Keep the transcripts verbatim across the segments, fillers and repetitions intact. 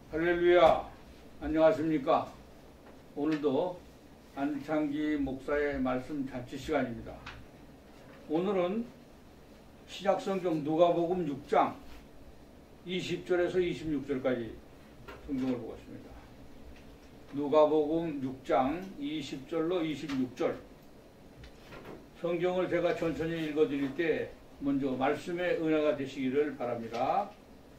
할렐루야. 안녕하십니까. 오늘도 안창기 목사의 말씀 잔치 시간입니다. 오늘은 신약성경 누가복음 육 장 이십 절에서 이십육 절까지 성경을 보겠습니다. 누가복음 육 장 이십 절로 이십육 절. 성경을 제가 천천히 읽어드릴 때 먼저 말씀의 은혜가 되시기를 바랍니다.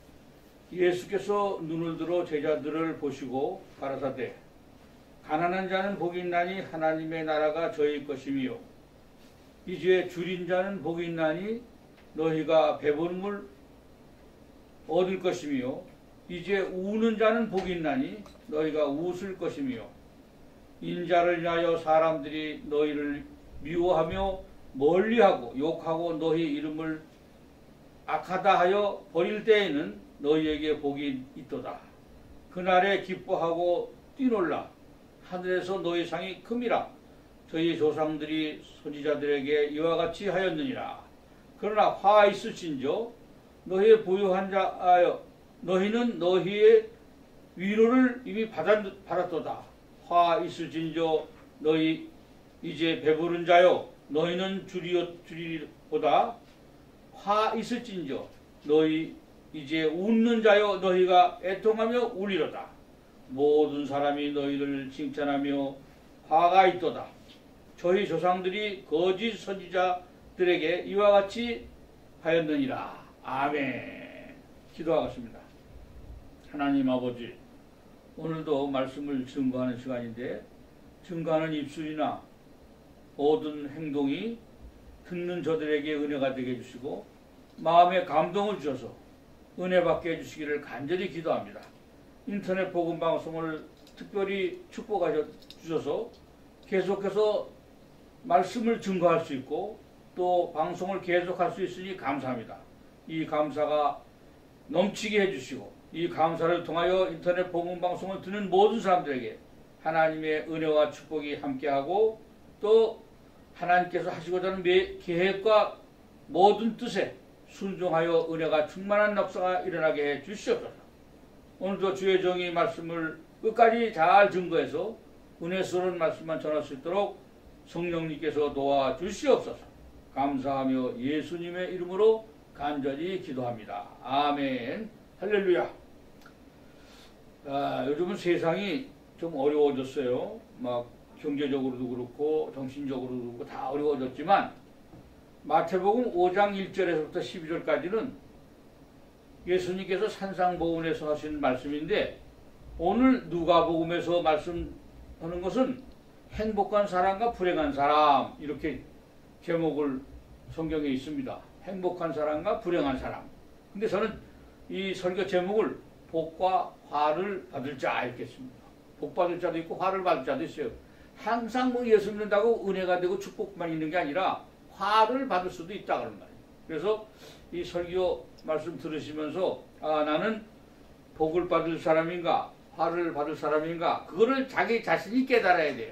예수께서 눈을 들어 제자들을 보시고 가라사대 가난한 자는 복이 있나니 하나님의 나라가 저희 것이며 이제 줄인 자는 복이 있나니 너희가 배부름을 얻을 것이며 이제 우는 자는 복이 있나니 너희가 웃을 것이며 인자를 인하여 사람들이 너희를 미워하며 멀리하고 욕하고 너희 이름을 악하다 하여 버릴 때에는 너희에게 복이 있도다. 그날에 기뻐하고 뛰놀라. 하늘에서 너희 상이 큼이라. 저희 조상들이 선지자들에게 이와 같이 하였느니라. 그러나 화 있으신저 너희의 부유한 자하여 너희는 너희의 위로를 이미 받았, 받았도다. 화 있으신저 너희 이제 배부른 자여 너희는 줄이어 줄이보다 화 있을진저 너희 이제 웃는 자여 너희가 애통하며 울리로다. 모든 사람이 너희를 칭찬하며 화가 있도다. 저희 조상들이 거짓 선지자들에게 이와 같이 하였느니라. 아멘. 기도하겠습니다. 하나님 아버지, 오늘도 말씀을 증거하는 시간인데 증거하는 입술이나 모든 행동이 듣는 저들에게 은혜가 되게 해주시고 마음에 감동을 주셔서 은혜 받게 해주시기를 간절히 기도합니다. 인터넷 복음 방송을 특별히 축복하셔 주셔서 계속해서 말씀을 증거할 수 있고 또 방송을 계속할 수 있으니 감사합니다. 이 감사가 넘치게 해주시고 이 감사를 통하여 인터넷 복음 방송을 듣는 모든 사람들에게 하나님의 은혜와 축복이 함께하고 또 하나님께서 하시고자 하는 계획과 모든 뜻에 순종하여 은혜가 충만한 역사가 일어나게 해 주시옵소서. 오늘도 주의 종이 말씀을 끝까지 잘 증거해서 은혜스러운 말씀만 전할 수 있도록 성령님께서 도와주시옵소서. 감사하며 예수님의 이름으로 간절히 기도합니다. 아멘. 할렐루야. 아, 요즘은 세상이 좀 어려워졌어요. 막 경제적으로도 그렇고 정신적으로도 그렇고 다 어려워졌지만 마태복음 오 장 일 절에서부터 십이 절까지는 예수님께서 산상보훈에서 하신 말씀인데 오늘 누가복음에서 말씀하는 것은 행복한 사람과 불행한 사람, 이렇게 제목을 성경에 있습니다. 행복한 사람과 불행한 사람. 근데 저는 이 설교 제목을 복과 화를 받을 자 이렇게 했습니다. 복 받을 자도 있고 화를 받을 자도 있어요. 항상 뭐 예수 믿는다고 은혜가 되고 축복만 있는 게 아니라 화를 받을 수도 있다 그런 말이에요. 그래서 이 설교 말씀 들으시면서 아, 나는 복을 받을 사람인가 화를 받을 사람인가 그거를 자기 자신이 깨달아야 돼요.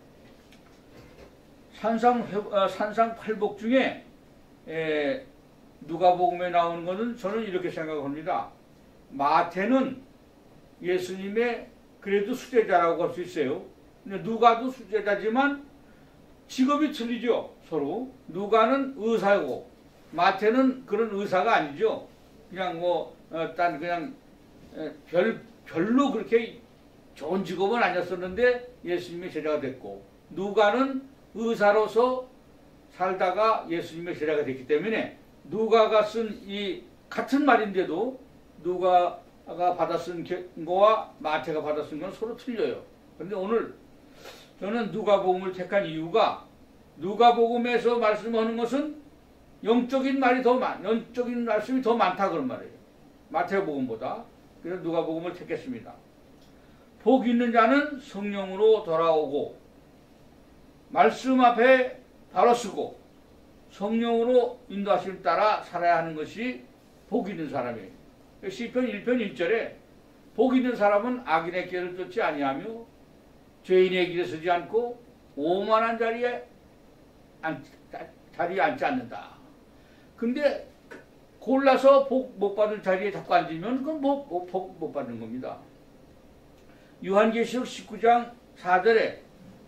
산상, 어, 산상팔복 중에 에, 누가복음에 나오는 것은 저는 이렇게 생각합니다. 마태는 예수님의 그래도 수제자라고 할 수 있어요. 근데 누가도 수제자지만 직업이 틀리죠. 서로. 누가는 의사고 마태는 그런 의사가 아니죠. 그냥 뭐 어, 딴 그냥 에, 별 별로 그렇게 좋은 직업은 아니었었는데 예수님의 제자가 됐고 누가는 의사로서 살다가 예수님의 제자가 됐기 때문에 누가가 쓴 이 같은 말인데도 누가가 받아 쓴 거와 마태가 받아 쓴 건 서로 틀려요. 그런데 오늘 저는 누가복음을 택한 이유가 누가복음에서 말씀하는 것은 영적인 말이 더 많, 영적인 말씀이 더 많다 그런 말이에요. 마태복음보다. 그래서 누가복음을 택했습니다. 복 있는 자는 성령으로 돌아오고 말씀 앞에 바로 서고 성령으로 인도하심을 따라 살아야 하는 것이 복 있는 사람이에요. 시편 일 편 일 절에 복 있는 사람은 악인의 길을 쫓지 아니하며 죄인의 길에 서지 않고 오만한 자리에 앉, 자리에 앉지 않는다. 근데 골라서 복 못 받을 자리에 자꾸 앉으면 그건 복 못 받는 겁니다. 요한계시록 십구 장 사 절에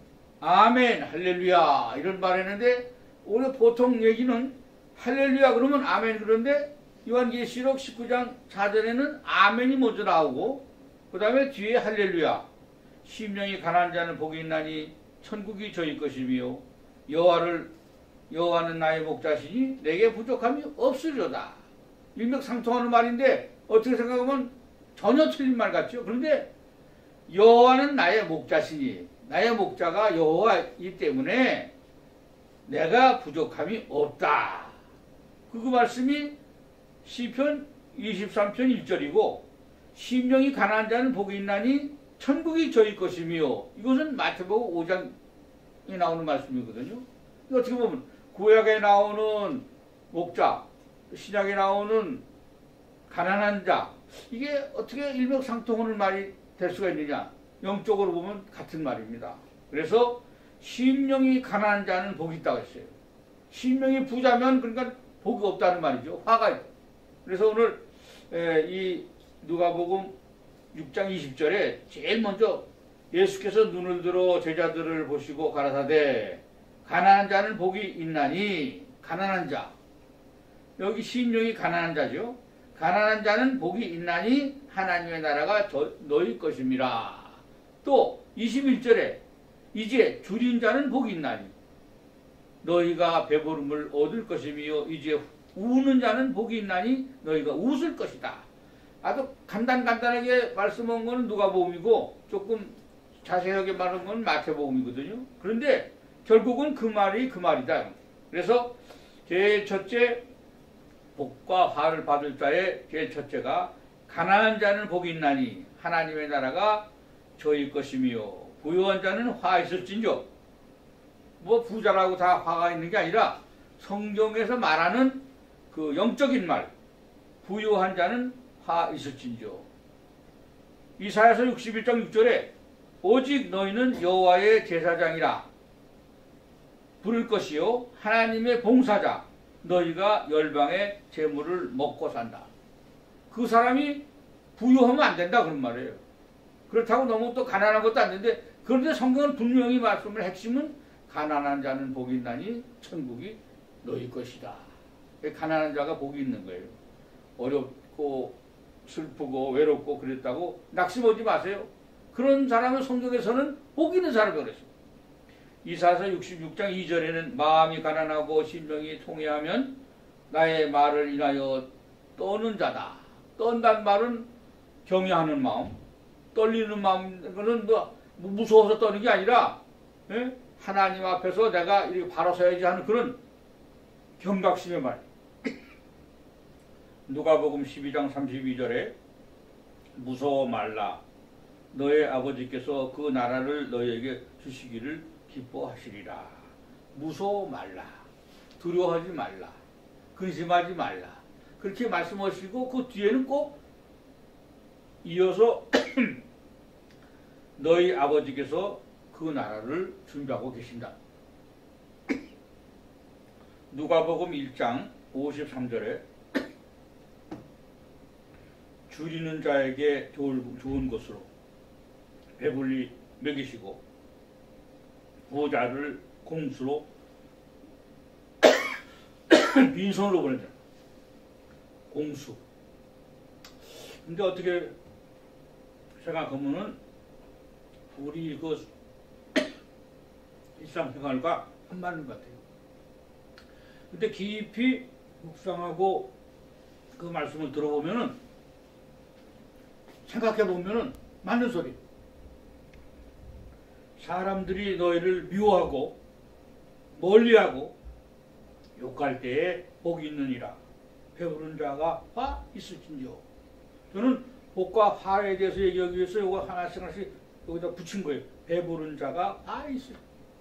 아멘 할렐루야 이런 말 했는데 오늘 보통 얘기는 할렐루야 그러면 아멘 그런데 요한계시록 십구 장 사 절에는 아멘이 먼저 나오고 그 다음에 뒤에 할렐루야 심령이 가난한 자는 복이 있나니 천국이 저희 것이며 여호와를 여호와는 나의 목자시니 내게 부족함이 없으리로다. 일맥상통하는 말인데 어떻게 생각하면 전혀 틀린 말 같죠. 그런데 여호와는 나의 목자시니 나의 목자가 여호와이기 때문에 내가 부족함이 없다. 그, 그 말씀이 시편 이십삼 편 일 절이고 심령이 가난한 자는 복이 있나니 천국이 저희 것이며 이것은 마태복음 오 장에 나오는 말씀이거든요. 어떻게 보면 구약에 나오는 목자, 신약에 나오는 가난한 자 이게 어떻게 일맥상통하는 말이 될 수가 있느냐. 영적으로 보면 같은 말입니다. 그래서 심령이 가난한 자는 복이 있다고 했어요. 심령이 부자면 그러니까 복이 없다는 말이죠. 화가 있다. 그래서 오늘 이 누가복음 육 장 이십 절에 제일 먼저 예수께서 눈을 들어 제자들을 보시고 가라사대 가난한 자는 복이 있나니 가난한 자 여기 심령이 가난한 자죠. 가난한 자는 복이 있나니 하나님의 나라가 저, 너희 것임이라. 또 이십일 절에 이제 줄인 자는 복이 있나니 너희가 배부름을 얻을 것이며 이제 우는 자는 복이 있나니 너희가 웃을 것이다. 아주 간단간단하게 말씀한 건 누가복음이고 조금 자세하게 말한 건 마태복음이거든요. 그런데 결국은 그 말이 그 말이다. 그래서 제일 첫째 복과 화를 받을 자의 제일 첫째가 가난한 자는 복이 있나니 하나님의 나라가 저희 것이며 부유한 자는 화 있을진저. 뭐 부자라고 다 화가 있는 게 아니라 성경에서 말하는 그 영적인 말 부유한 자는 화 있을진저. 이사야서 육십일 장 육 절에 오직 너희는 여호와의 제사장이라 부를 것이요 하나님의 봉사자 너희가 열방의 재물을 먹고 산다. 그 사람이 부유하면 안 된다 그런 말이에요. 그렇다고 너무 또 가난한 것도 안 되는데 그런데 성경은 분명히 말씀을 핵심은 가난한 자는 복이 있나니 천국이 너희 것이다. 가난한 자가 복이 있는 거예요. 어렵고 슬프고 외롭고 그랬다고 낙심하지 마세요. 그런 사람은 성경에서는 복 있는 사람이라고 그랬어요. 이사야서 육십육 장 이 절에는 마음이 가난하고 심령이 통회하면 나의 말을 인하여 떠는 자다. 떤단 말은 경외하는 마음, 떨리는 마음, 그는 뭐 무서워서 떠는 게 아니라 예? 하나님 앞에서 내가 이렇게 바로 서야지 하는 그런 경각심의 말. 누가복음 십이 장 삼십이 절에 무서워 말라. 너의 아버지께서 그 나라를 너에게 주시기를 기뻐하시리라. 무서워 말라. 두려워하지 말라. 근심하지 말라. 그렇게 말씀하시고 그 뒤에는 꼭 이어서 너희 아버지께서 그 나라를 준비하고 계신다. 누가복음 일 장 오십삼 절에 줄이는 자에게 좋은 것으로 배불리 먹이시고 부자를 공수로 빈손으로 보낸다. 공수. 근데 어떻게 생각하면은 우리 그 일상생활과 안 맞는 것 같아요. 근데 깊이 묵상하고 그 말씀을 들어보면은 생각해 보면은 맞는 소리. 사람들이 너희를 미워하고 멀리하고 욕할 때에 복이 있느니라. 배부른 자가 화 있을진저. 저는 복과 화에 대해서 얘기하기 위해서 이거 하나씩 하나씩 여기다 붙인 거예요. 배부른 자가 화 있을.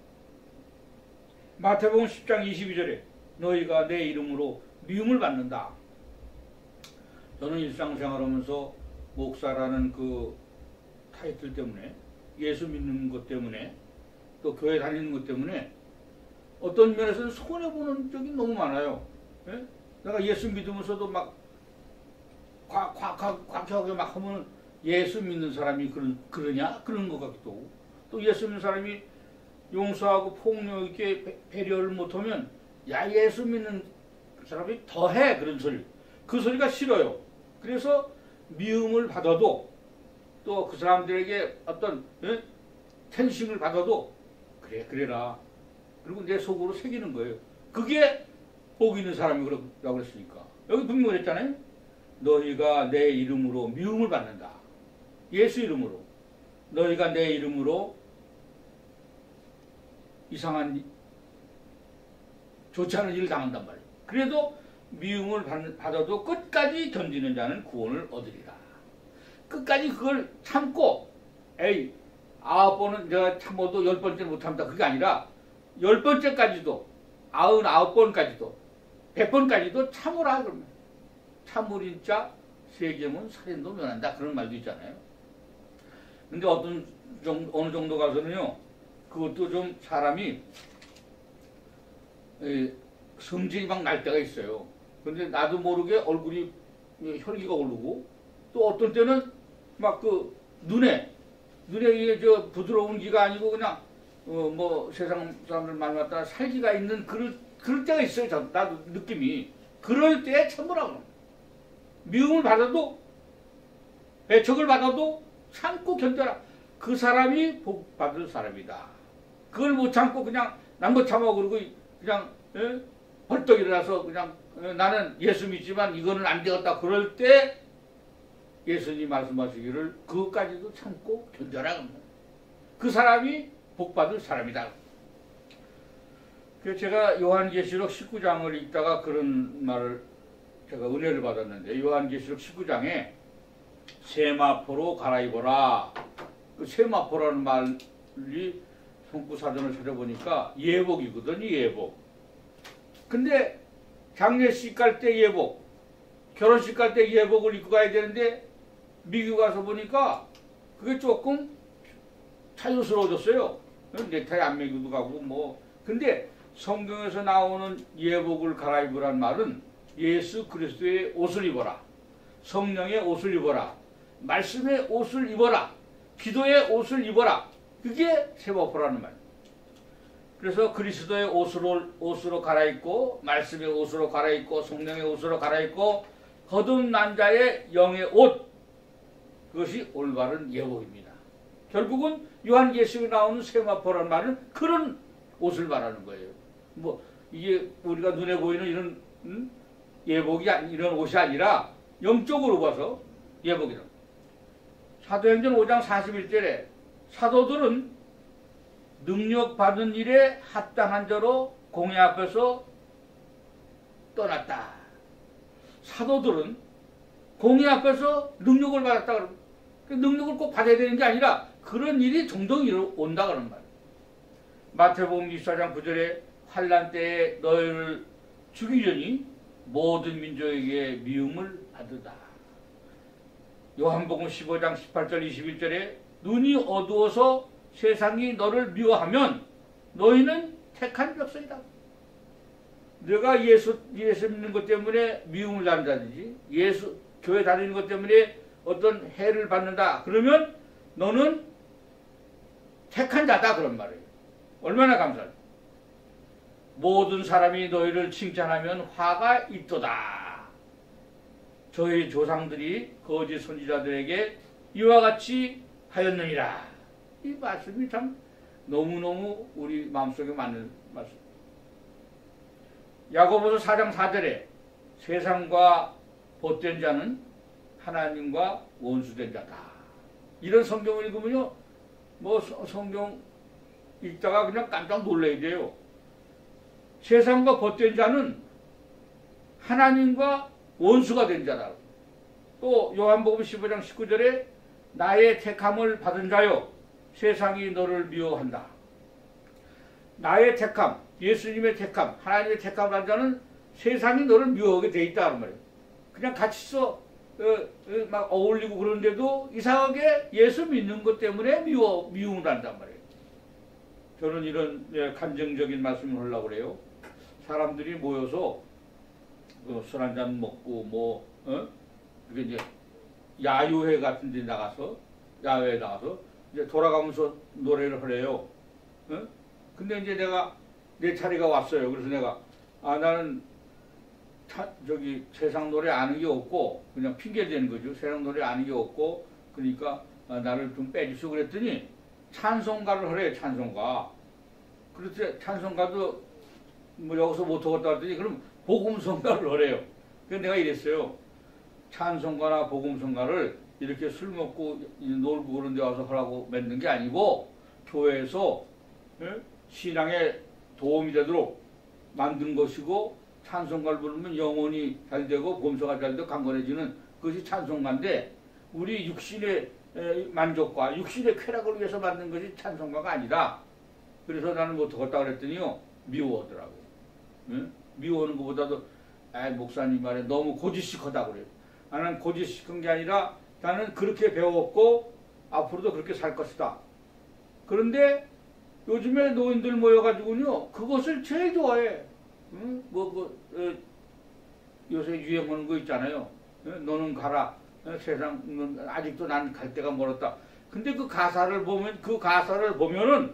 마태복음 십 장 이십이 절에 너희가 내 이름으로 미움을 받는다. 저는 일상생활하면서 목사라는 그 타이틀 때문에 예수 믿는 것 때문에 또 교회 다니는 것 때문에 어떤 면에서는 손해보는 적이 너무 많아요. 예? 내가 예수 믿으면서도 막 곽곽곽 곽하게 막 하면 예수 믿는 사람이 그러, 그러냐? 그런 것 같기도 하고, 또 예수 믿는 사람이 용서하고 폭력 있게 배, 배려를 못하면 야 예수 믿는 사람이 더해 그런 소리. 그 소리가 싫어요. 그래서 미움을 받아도 또 그 사람들에게 어떤 예? 텐싱을 받아도 그래 그래라. 그리고 내 속으로 새기는 거예요. 그게 복 있는 사람이 그러라고 그랬으니까. 여기 분명히 그랬잖아요. 너희가 내 이름으로 미움을 받는다. 예수 이름으로. 너희가 내 이름으로 이상한 좋지 않은 일을 당한단 말이에요. 그래도 미움을 받아도 끝까지 견디는 자는 구원을 얻으리라. 끝까지 그걸 참고 에이 아홉 번은 내가 참아도 열 번째는 못합니다. 그게 아니라 열 번째까지도 아흔 아홉 번까지도 백 번까지도 참으라 그러면 참으린 자 세겜은 살인도 면한다. 그런 말도 있잖아요. 근데 어떤 정도, 어느 정도 가서는요 그것도 좀 사람이 에, 성질이 막 날 때가 있어요. 근데 나도 모르게 얼굴이 혈기가 오르고 또 어떤 때는 막 그 눈에 눈에 이게 저 부드러운 기가 아니고 그냥 어 뭐 세상 사람들 만났다 살기가 있는 그럴 그럴 때가 있어요. 저, 나도 느낌이 그럴 때에 참으라고. 미움을 받아도 배척을 받아도 참고 견뎌라. 그 사람이 복 받을 사람이다. 그걸 못 참고 그냥 난 못 참아 그러고 그냥 에? 벌떡 일어나서 그냥 에? 나는 예수 믿지만 이거는 안 되겠다. 그럴 때 예수님 말씀하시기를 그것까지도 참고 견뎌라. 그 사람이 복 받을 사람이다. 그래서 제가 요한계시록 십구 장을 읽다가 그런 말을 제가 은혜를 받았는데 요한계시록 십구 장에 세마포로 갈아입어라. 그 세마포라는 말이 성구사전을 찾아보니까 예복이거든요. 예복. 근데 장례식 갈 때 예복, 결혼식 갈 때 예복을 입고 가야 되는데 미국 가서 보니까 그게 조금 자유스러워졌어요. 넥타이 안 매기도 가고 뭐. 근데 성경에서 나오는 예복을 갈아입으란 말은 예수 그리스도의 옷을 입어라. 성령의 옷을 입어라. 말씀의 옷을 입어라. 기도의 옷을 입어라. 그게 세마포라는 말. 그래서 그리스도의 옷으로, 옷으로 갈아입고 말씀의 옷으로 갈아입고 성령의 옷으로 갈아입고 거듭난 자의 영의 옷. 그것이 올바른 예복입니다. 결국은 요한계시록에 나오는 세마포라는 말은 그런 옷을 말하는 거예요. 뭐 이게 우리가 눈에 보이는 이런 음? 예복이 아니, 이런 옷이 아니라 영적으로 봐서 예복이다. 사도행전 오 장 사십일 절에 사도들은 능력받은 일에 합당한 자로 공회 앞에서 떠났다. 사도들은 공회 앞에서 능력을 받았다. 그러면 그 능력을 꼭 받아야 되는 게 아니라 그런 일이 종종 온다 그런 말이에요. 마태복음 이십사 장 구 절에 환난 때에 너희를 죽이려니 모든 민족에게 미움을 받으다. 요한복음 십오 장 십팔 절 이십일 절에 눈이 어두워서 세상이 너를 미워하면 너희는 택한 백성이다. 내가 예수, 예수 믿는 것 때문에 미움을 받는다든지 예수 교회 다니는 것 때문에 어떤 해를 받는다. 그러면 너는 택한 자다. 그런 말이에요. 얼마나 감사해. 모든 사람이 너희를 칭찬하면 화가 있도다. 저희 조상들이 거짓 선지자들에게 이와 같이 하였느니라. 이 말씀이 참 너무너무 우리 마음속에 맞는 말씀. 야고보서 사 장 사 절에 세상과 벗된 자는 하나님과 원수된 자다. 이런 성경을 읽으면요, 뭐 성경 읽다가 그냥 깜짝 놀라야 돼요. 세상과 벗된 자는 하나님과 원수가 된 자다. 또 요한복음 십오 장 십구 절에 나의 택함을 받은 자요 세상이 너를 미워한다. 나의 택함, 예수님의 택함, 하나님의 택함을 받은 자는 세상이 너를 미워하게 돼 있다. 그 말이에요. 그냥 같이 써 어, 어, 막 어울리고 그러는데도 이상하게 예수 믿는 것 때문에 미워, 미움을 한단 말이에요. 저는 이런 예, 감정적인 말씀을 하려고 그래요. 사람들이 모여서 어, 술 한잔 먹고 뭐 어? 이게 이제 야유회 같은 데 나가서, 야외에 나가서, 이제 돌아가면서 노래를 하래요. 어? 근데 이제 내가, 내 차례가 왔어요. 그래서 내가, 아, 나는, 차, 저기, 세상 노래 아는 게 없고, 그냥 핑계 대는 거죠. 세상 노래 아는 게 없고, 그러니까, 아, 나를 좀 빼주시오. 그랬더니, 찬송가를 하래요, 찬송가. 그래서 찬송가도, 뭐, 여기서 못하겠다 했더니, 그럼, 복음성가를 하래요. 그래서 내가 이랬어요. 찬송가나 복음성가를 이렇게 술 먹고 놀고 그런 데 와서 하라고 만든 게 아니고 교회에서 예? 신앙에 도움이 되도록 만든 것이고 찬송가를 부르면 영혼이 잘 되고 범사가 잘 되고 강건해지는 그것이 찬송가인데 우리 육신의 만족과 육신의 쾌락을 위해서 만든 것이 찬송가가 아니다. 그래서 나는 못하겠다 그랬더니요. 미워하더라고. 예? 미워하는 것보다도 아 목사님 말에 너무 고지식하다 그래요. 나는 고지식한 게 아니라 나는 그렇게 배웠고 앞으로도 그렇게 살 것이다. 그런데 요즘에 노인들 모여가지고요 그것을 제일 좋아해. 응? 뭐, 그, 어, 요새 유행하는 거 있잖아요. 어? 너는 가라. 어? 세상 아직도 난 갈 데가 멀었다. 근데 그 가사를 보면 그 가사를 보면은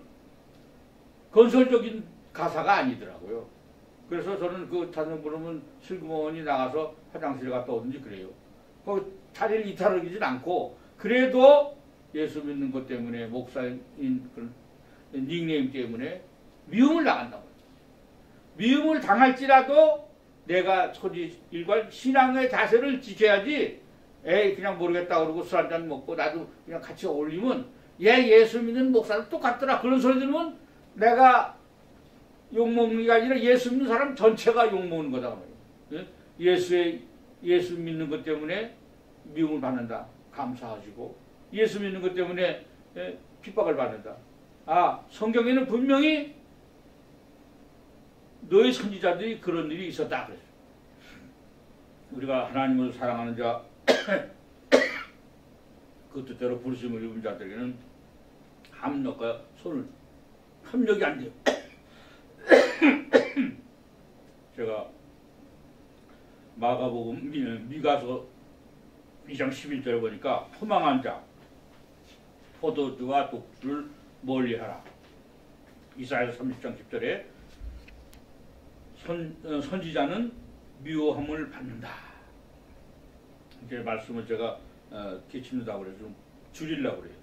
건설적인 가사가 아니더라고요. 그래서 저는 그 찬송 부르면 슬그머니 나가서 화장실 갔다 오든지 그래요. 그 자리를 이탈하진 않고 그래도 예수 믿는 것 때문에 목사인 그런 닉네임 때문에 미움을 당한다고. 미움을 당할지라도 내가 소지 일관 신앙의 자세를 지켜야지. 에이 그냥 모르겠다 그러고 술 한잔 먹고 나도 그냥 같이 어울리면 얘 예수 믿는 목사도 똑같더라. 그런 소리 들으면 내가 욕먹는 게 아니라 예수 믿는 사람 전체가 욕먹는 거다. 예수의, 예수 믿는 것 때문에 미움을 받는다. 감사하시고. 예수 믿는 것 때문에 핍박을 받는다. 아, 성경에는 분명히 너희 선지자들이 그런 일이 있었다. 그랬어요. 우리가 하나님을 사랑하는 자, 그 뜻대로 부르심을 입은 자들에게는 합력과 손을, 협력이 안 돼요. 제가 마가복음 미, 미가서 이 장 십일 절에 보니까 포망한 자 포도주와 독주를 멀리하라. 이사야서 삼십 장 십 절에 선, 어, 선지자는 미워함을 받는다. 이렇게 말씀을 제가 어, 끼칩니다. 그래서 좀 줄이려고 그래요.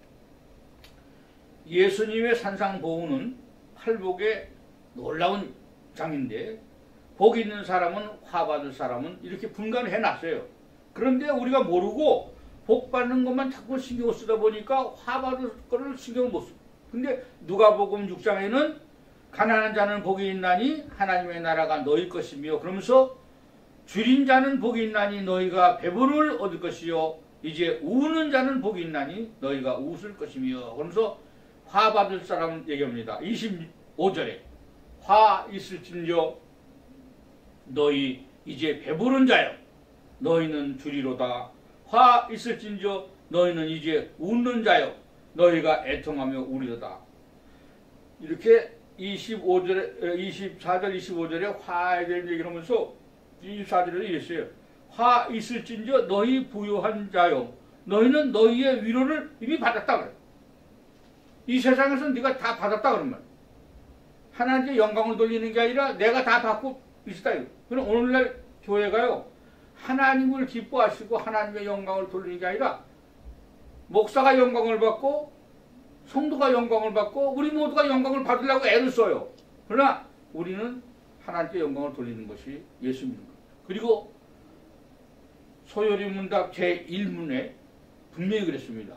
예수님의 산상보훈은 팔복의 놀라운 장인데 복 있는 사람은 화 받을 사람은 이렇게 분간을 해놨어요. 그런데 우리가 모르고 복 받는 것만 자꾸 신경을 쓰다 보니까 화 받을 거를 신경을 못 써. 근데 누가복음 육 장에는 가난한 자는 복이 있나니 하나님의 나라가 너희 것이며 그러면서 줄인 자는 복이 있나니 너희가 배부를 얻을 것이요 이제 우는 자는 복이 있나니 너희가 웃을 것이며 그러면서 화 받을 사람 얘기합니다. 이십오 절에 화 있을진저 너희 이제 배부른 자여 너희는 줄이로다. 화 있을진저 너희는 이제 웃는 자여 너희가 애통하며 우리로다. 이렇게 이십오 절에 이십사 절 이십오 절에 화에 대한 얘기를 하면서 이십사 절에 이랬어요. 화 있을진저 너희 부유한 자여 너희는 너희의 위로를 이미 받았다 그래. 이 세상에서 네가 다 받았다 그러면 하나님께 영광을 돌리는 게 아니라 내가 다 받고 있다. 그럼 오늘날 교회가요 하나님을 기뻐하시고 하나님의 영광을 돌리는 게 아니라 목사가 영광을 받고 성도가 영광을 받고 우리 모두가 영광을 받으려고 애를 써요. 그러나 우리는 하나님께 영광을 돌리는 것이 예수 믿는 겁니다. 그리고 소요리 문답 제일 문에 분명히 그랬습니다.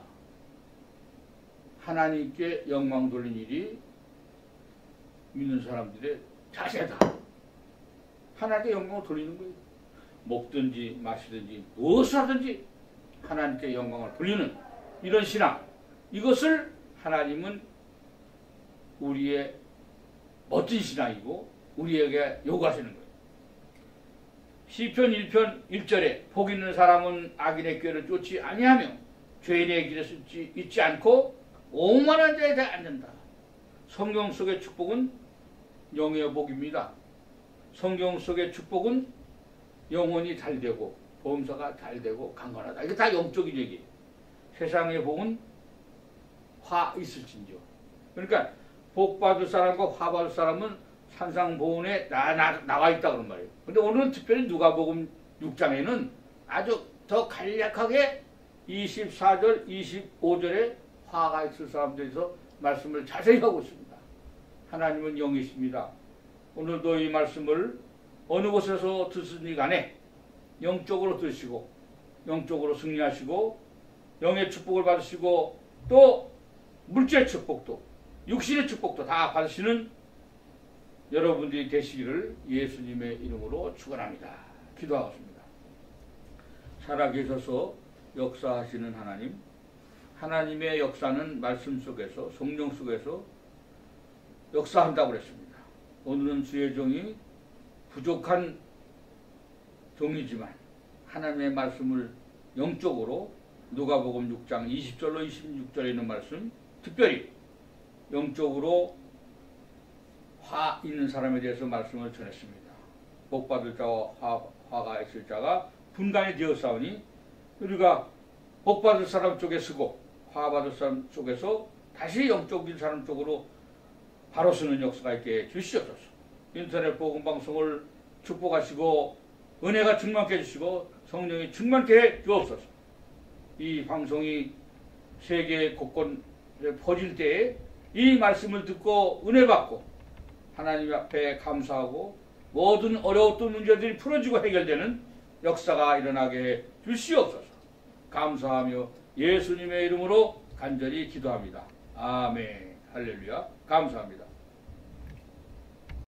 하나님께 영광 돌린 일이 믿는 사람들의 자세다. 하나님께 영광을 돌리는 거예요. 먹든지 마시든지 무엇을 하든지 하나님께 영광을 돌리는 이런 신앙, 이것을 하나님은 우리의 멋진 신앙이고 우리에게 요구하시는 거예요. 시편 일 편 일 절에 복 있는 사람은 악인의 꾀를 쫓지 아니하며 죄인의 길에 있지, 있지 않고 오만한 자에 대해 앉는다. 성경 속의 축복은 영의 복입니다. 성경 속의 축복은 영혼이 잘되고 보험사가 잘 되고 강건하다. 이게 다 영적인 얘기. 세상의 복은 화 있을진저. 그러니까 복 받을 사람과 화 받을 사람은 산상보훈에 나, 나, 나와 있다 그런 말이에요. 근데 오늘은 특별히 누가복음 육 장에는 아주 더 간략하게 이십사 절, 이십오 절에 화가 있을 사람들에 대해서 말씀을 자세히 하고 있습니다. 하나님은 영이십니다. 오늘도 이 말씀을 어느 곳에서 듣으니 간에 영적으로 들으시고 영적으로 승리하시고 영의 축복을 받으시고 또 물질의 축복도 육신의 축복도 다 받으시는 여러분들이 되시기를 예수님의 이름으로 축원합니다. 기도하겠습니다. 살아계셔서 역사하시는 하나님, 하나님의 역사는 말씀 속에서 성령 속에서 역사한다고 그랬습니다. 오늘은 주의 종이 부족한 종이지만 하나님의 말씀을 영적으로 누가복음 육 장 이십 절로 이십육 절에 있는 말씀, 특별히 영적으로 화 있는 사람에 대해서 말씀을 전했습니다. 복받을 자와 화, 화가 있을 자가 분간이 되었사오니 우리가 복받을 사람 쪽에 서고 화받을 사람 쪽에서 다시 영적인 사람 쪽으로 바로 서는 역사가 있게 해주시옵소서. 인터넷 복음방송을 축복하시고 은혜가 충만케 해주시고 성령이 충만케 해 주옵소서. 이 방송이 세계 곳곳에 퍼질 때에 이 말씀을 듣고 은혜 받고 하나님 앞에 감사하고 모든 어려웠던 문제들이 풀어지고 해결되는 역사가 일어나게 해 주시옵소서. 감사하며 예수님의 이름으로 간절히 기도합니다. 아멘. 할렐루야. 감사합니다.